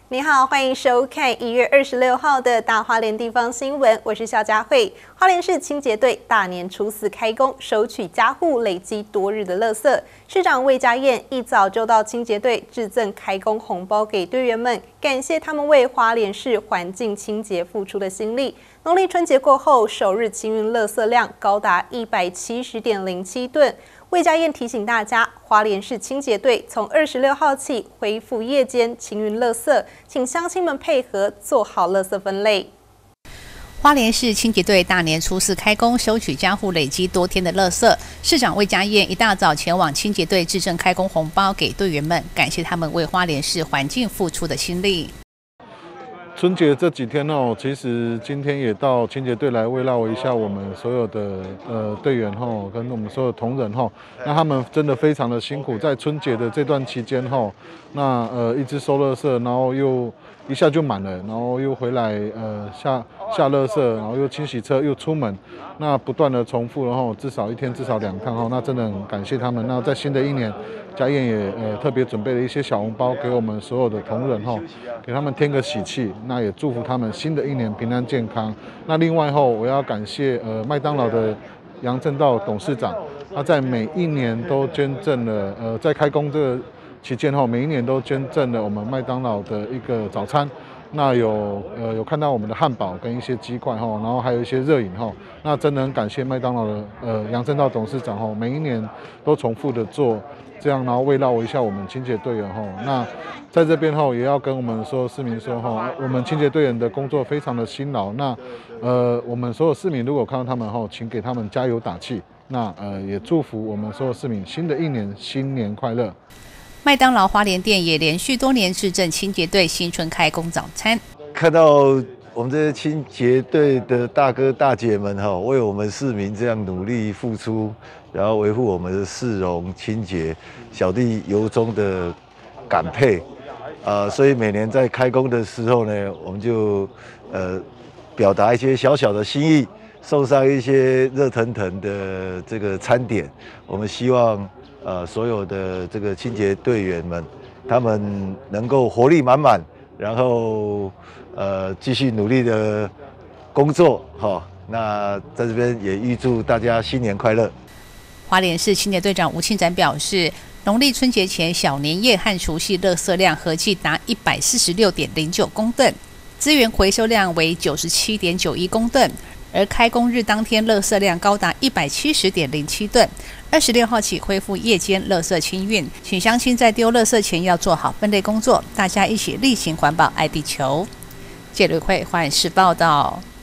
你好，欢迎收看1月26号的大花莲地方新闻，我是肖佳慧。花莲市清洁队大年初4开工，收取家户累积多日的垃圾。市长魏家燕一早就到清洁队致赠开工红包给队员们，感谢他们为花莲市环境清洁付出的心力。农历春节过后，首日清运垃圾量高达170.07吨。魏家燕提醒大家，花莲市清洁队从26号起恢复夜间清运垃圾，请乡亲们配合做好垃圾分类。 花莲市清洁队大年初4开工，收取家户累积多天的垃圾。市长魏家燕一大早前往清洁队致赠开工红包给队员们，感谢他们为花莲市环境付出的心力。 春节这几天哦，其实今天也到清洁队来慰劳一下我们所有的队员哈，跟我们所有同仁哈。那他们真的非常的辛苦，在春节的这段期间哈，那一直收垃圾，然后又一下就满了，然后又回来下垃圾，然后又清洗车又出门，那不断的重复，然后至少一天至少2趟哈，那真的很感谢他们。那在新的一年，家燕也特别准备了一些小红包给我们所有的同仁哈，给他们添个喜气。那也祝福他们新的一年平安健康。那另外我要感谢麦当劳的杨正道董事长，他在每一年都捐赠了在开工这个期间每一年都捐赠了我们麦当劳的一个早餐。那有看到我们的汉堡跟一些鸡块然后还有一些热饮那真的很感谢麦当劳的杨正道董事长每一年都重复的做这样，然后慰劳一下我们清洁队员那在这边也要跟我们所有市民说我们清洁队员的工作非常的辛劳。那我们所有市民如果看到他们请给他们加油打气。那也祝福我们所有市民新的一年新年快乐。 麦当劳花莲店也连续多年致赠清洁队新春开工早餐。 看到我们这些清洁队的大哥大姐们为我们市民这样努力付出，然后维护我们的市容清洁，小弟由衷的感佩。所以每年在开工的时候呢，我们就表达一些小小的心意，送上一些热腾腾的这个餐点。我们希望所有的这个清洁队员们，他们能够活力满满，然后继续努力的工作那在这边也预祝大家新年快乐。 花莲市清洁队长吴庆展表示，农历春节前小年夜和除夕垃圾量合计达146.09公吨，资源回收量为97.91公吨。而开工日当天，垃圾量高达170.07吨。26号起恢复夜间垃圾清运，请乡亲在丢垃圾前要做好分类工作，大家一起力行环保，爱地球。谢吕慧，花莲市报道。